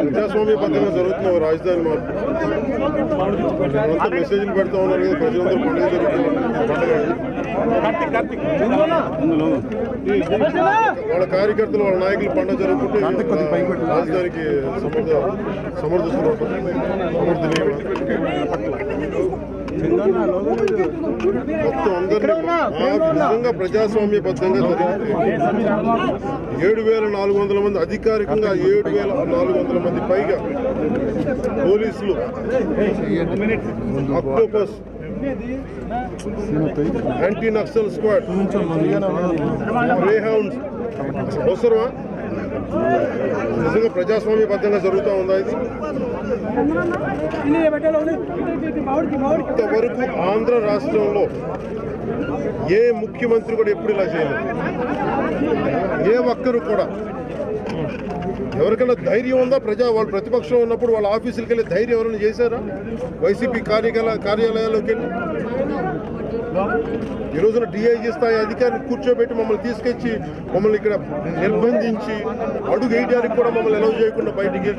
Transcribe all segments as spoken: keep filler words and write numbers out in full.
ప్రజాస్వామ్యబద్ధంగా జరుగుతున్న రాజధాని మార్పు అంత మెసేజ్లు పెడతా ఉన్నారు కదా ప్రజలందరూ పండుగ జరుగుతుంది వాళ్ళ కార్యకర్తలు వాళ్ళ నాయకులు పండుగ జరుగుతుంటే రాజధానికి సమర్థ సమర్థిస్తున్నారు సమర్థనీయం మొత్తం అందరినీ నిజంగా ప్రజాస్వామ్యబద్ధంగా జరిగితే ఏడు వేల నాలుగు వందల మంది అధికారికంగా ఏడు వేల నాలుగు వందల మంది పైగా పోలీసులు Octopus anti Naxal squad Greyhounds అవసరమా నిజంగా ప్రజాస్వామ్యబద్ధంగా జరుగుతూ ఉందా ఇది ఇంతవరకు ఆంధ్ర రాష్ట్రంలో ఏ ముఖ్యమంత్రి కూడా ఎప్పుడు ఇలా చేయలేదు ఏ ఒక్కరు కూడా ఎవరికైనా ధైర్యం ఉందా ప్రజా వాళ్ళు ప్రతిపక్షం ఉన్నప్పుడు వాళ్ళ ఆఫీసులకు వెళ్ళి ధైర్యం ఎవరైనా చేశారా వైసీపీ కార్యాలయ కార్యాలయాల్లోకి వెళ్ళి ఈ రోజున డిఐజీ స్థాయి అధికారిని కూర్చోబెట్టి మమ్మల్ని తీసుకొచ్చి మమ్మల్ని ఇక్కడ నిర్బంధించి అడుగు వేయడానికి కూడా మమ్మల్ని అలౌ చేయకుండా బయటికి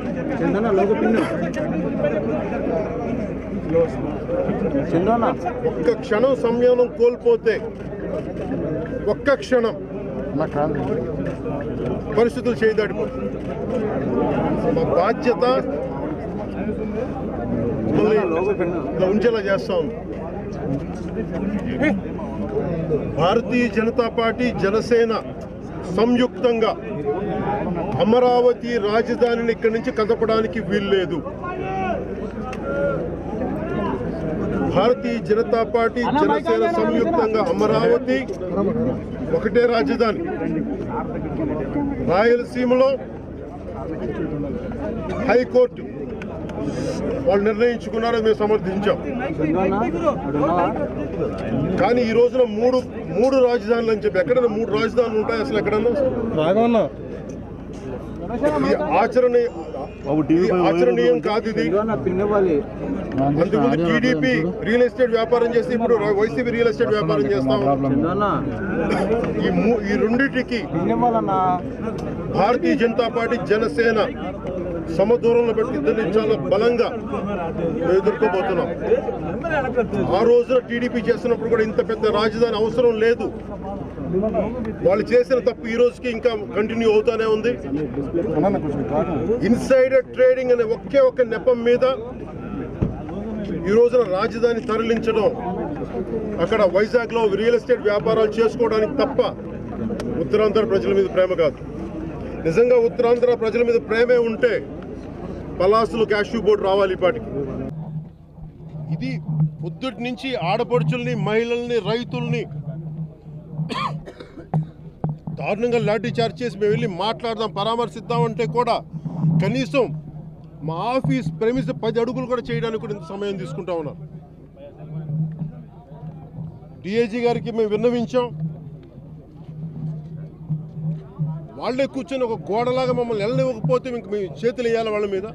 ఒక్క క్షణం సంయమనం కోల్పోతే ఒక్క క్షణం పరిస్థితులు చేయదాడిపోతుంది మా బాధ్యత ఉంచేలా చేస్తా ఉంది భారతీయ జనతా పార్టీ జనసేన సంయుక్తంగా అమరావతి రాజధానిని ఇక్కడి నుంచి కదపడానికి వీల్లేదు భారతీయ జనతా పార్టీ జనసేన సంయుక్తంగా అమరావతి ఒకటే రాజధాని రాయలసీమలో హైకోర్టు వాళ్ళు నిర్ణయించుకున్నారో మేము సమర్థించాం కానీ ఈ రోజున మూడు మూడు రాజధానులు అని చెప్పి ఎక్కడైనా మూడు రాజధానులు ఉంటాయి అసలు ఎక్కడన్నా ఆచరణ ఆచరణీయం కాదు ఇది అంతకుముందు టీడీపీ రియల్ ఎస్టేట్ వ్యాపారం చేసి ఇప్పుడు వైసీపీ రియల్ ఎస్టేట్ వ్యాపారం చేస్తాం ఈ రెండింటికి భారతీయ జనతా పార్టీ జనసేన సమదూరంలో పెట్టి ఇద్దరిని చాలా బలంగా ఎదుర్కోబోతున్నాం ఆ రోజున టీడీపీ చేస్తున్నప్పుడు కూడా ఇంత పెద్ద రాజధాని అవసరం లేదు వాళ్ళు చేసిన తప్పు ఈ రోజుకి ఇంకా కంటిన్యూ అవుతానే ఉంది ఇన్సైడర్ ట్రేడింగ్ అనే ఒకే ఒక్క నెపం మీద ఈ రోజున రాజధాని తరలించడం అక్కడ వైజాగ్ లో రియల్ ఎస్టేట్ వ్యాపారాలు చేసుకోవడానికి తప్ప ఉత్తరాంధ్ర ప్రజల మీద ప్రేమ కాదు నిజంగా ఉత్తరాంధ్ర ప్రజల మీద ప్రేమే ఉంటే పలాసులు క్యాష్యూ బోర్డు రావాలి పాటికి ఇది పొద్దుటి నుంచి ఆడపడుచుల్ని మహిళల్ని రైతుల్ని దారుణంగా లాఠీ చార్జ్ చేసి మేము వెళ్ళి మాట్లాడదాం పరామర్శిద్దామంటే కూడా కనీసం మా ఆఫీస్ ప్రెమిస్ పది అడుగులు కూడా చేయడానికి కూడా ఇంత సమయం తీసుకుంటా ఉన్నారు డిఐజీ గారికి మేము విన్నవించాం వాళ్ళే కూర్చొని ఒక గోడలాగా మమ్మల్ని వెళ్ళనివ్వకపోతే ఇంక మేము చేతులు వేయాలి వాళ్ళ మీద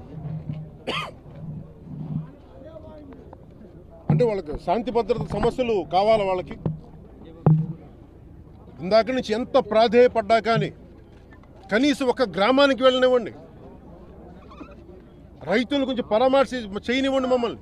అంటే వాళ్ళకి శాంతి భద్రత సమస్యలు కావాలి వాళ్ళకి ఇందాక నుంచి ఎంత ప్రాధేయపడ్డా కానీ కనీసం ఒక గ్రామానికి వెళ్ళనివ్వండి రైతులు కొంచెం పరామర్శ చేయనివ్వండి మమ్మల్ని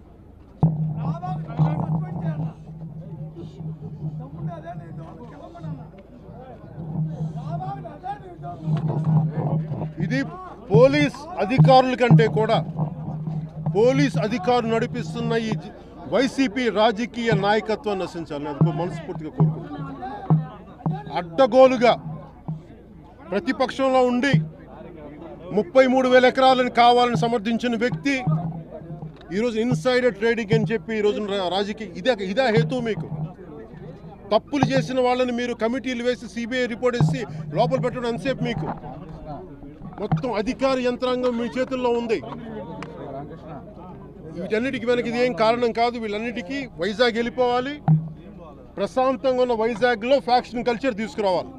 ఇది పోలీస్ అధికారుల కంటే కూడా పోలీస్ అధికారులు నడిపిస్తున్న ఈ వైసీపీ రాజకీయ నాయకత్వం నశించాలని అది మనస్ఫూర్తిగా కోరుకుంటున్నాను అడ్డగోలుగా ప్రతిపక్షంలో ఉండి ముప్పై మూడు వేల ఎకరాలను కావాలని సమర్థించిన వ్యక్తి ఈరోజు ఇన్సైడర్ ట్రేడింగ్ అని చెప్పి ఈరోజు రాజకీయ ఇదే ఇదే హేతు మీకు తప్పులు చేసిన వాళ్ళని మీరు కమిటీలు వేసి సిబిఐ రిపోర్ట్ వేసి లోపల పెట్టడం ఎంతసేపు మీకు మొత్తం అధికార యంత్రాంగం మీ చేతుల్లో ఉంది వీటన్నిటికీ వెనక ఇది ఏం కారణం కాదు వీళ్ళన్నిటికీ వైజాగ్ వెళ్ళిపోవాలి ప్రశాంతంగా ఉన్న వైజాగ్లో ఫ్యాక్షన్ కల్చర్ తీసుకురావాలి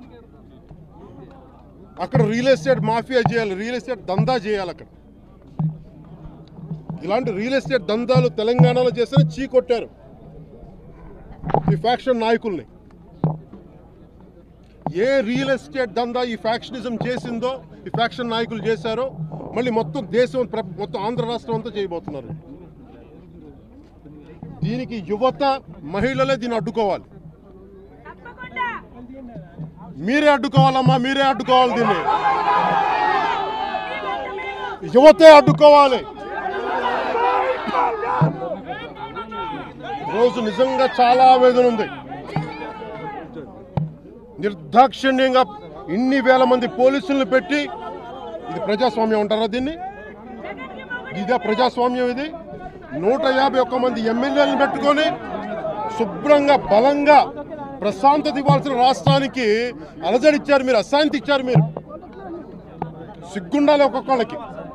అక్కడ రియల్ ఎస్టేట్ మాఫియా చేయాలి రియల్ ఎస్టేట్ దందా చేయాలి అక్కడ ఇలాంటి రియల్ ఎస్టేట్ దందాలు తెలంగాణలో చేస్తే చీకొట్టారు ఈ ఫ్యాక్షన్ నాయకుల్ని ఏ రియల్ ఎస్టేట్ దందా ఈ ఫ్యాక్షనిజం చేసిందో ఈ ఫ్యాక్షన్ నాయకులు చేశారో మళ్ళీ మొత్తం దేశం మొత్తం ఆంధ్ర రాష్ట్రం అంతా చేయబోతున్నారు. దీనికి యువత మహిళలే దీన్ని అడ్డుకోవాలి. మీరే అడ్డుకోవాలమ్మా, మీరే అడ్డుకోవాలి. దీన్ని యువతే అడ్డుకోవాలి. రోజు నిజంగా చాలా ఆవేదన ఉంది. నిర్దాక్షిణ్యంగా ఇన్ని వేల మంది పోలీసులను పెట్టి, ఇది ప్రజాస్వామ్యం అంటారా? దీన్ని ఇదే ప్రజాస్వామ్యం? ఇది నూట యాభై ఒక్క మంది ఎమ్మెల్యేలను పెట్టుకొని శుభ్రంగా బలంగా ప్రశాంతత ఇవ్వాల్సిన రాష్ట్రానికి అలజడిచ్చారు మీరు, అశాంతి ఇచ్చారు మీరు. సిగ్గుండాలి ఒక్కొక్కళ్ళకి.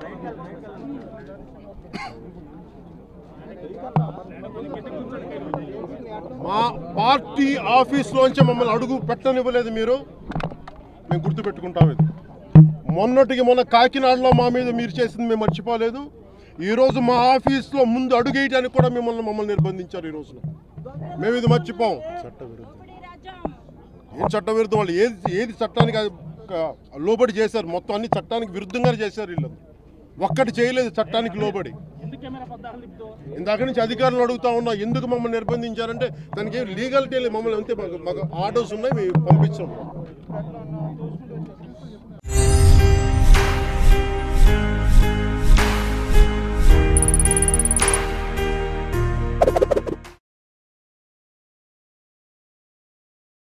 మా పార్టీ ఆఫీస్లోంచి మమ్మల్ని అడుగు పెట్టనివ్వలేదు మీరు, మేము గుర్తుపెట్టుకుంటాం. ఇది మొన్నటికి మొన్న కాకినాడలో మా మీద మీరు చేసింది మేము మర్చిపోలేదు. ఈరోజు మా ఆఫీస్లో ముందు అడుగేయడానికి కూడా మిమ్మల్ని మమ్మల్ని నిర్బంధించారు. ఈ రోజున మేము ఇది మర్చిపోం. చట్టవిరుద్ధం ఏం చట్టవిరుద్ధం? వాళ్ళు ఏది ఏది చట్టానికి లోబడి చేశారు? మొత్తం అన్ని చట్టానికి విరుద్ధంగా చేశారు. వీళ్ళు ఒక్కటి చేయలేదు చట్టానికి లోబడి. ఇందాక నుంచి అధికారులు అడుగుతా ఉన్నా ఎందుకు మమ్మల్ని నిర్బంధించారంటే దానికి ఏం లీగాలిటీ లేదు. మమ్మల్ని అంతే, మాకు మాకు ఆర్డర్స్ ఉన్నాయి, మేము పంపించాం.